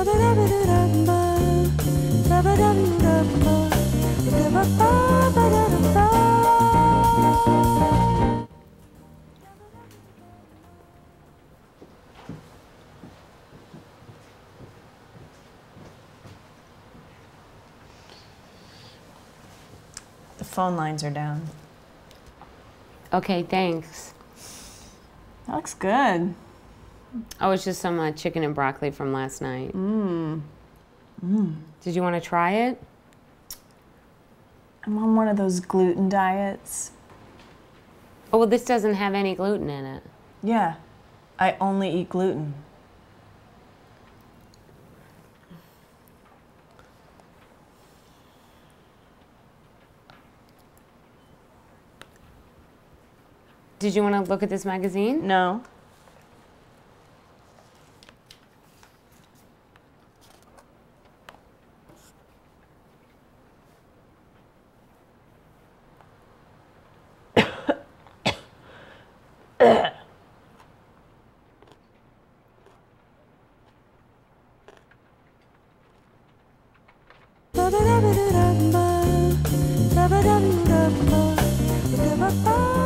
The phone lines are down. Okay, thanks. That looks good. Oh, it's just some chicken and broccoli from last night. Did you want to try it? I'm on one of those gluten diets. Oh, well, this doesn't have any gluten in it. Yeah, I only eat gluten. Did you want to look at this magazine? No. Ba-ba-da-ba-da-da-ba, ba-ba-dum-dum-ba, ba-ba-ba.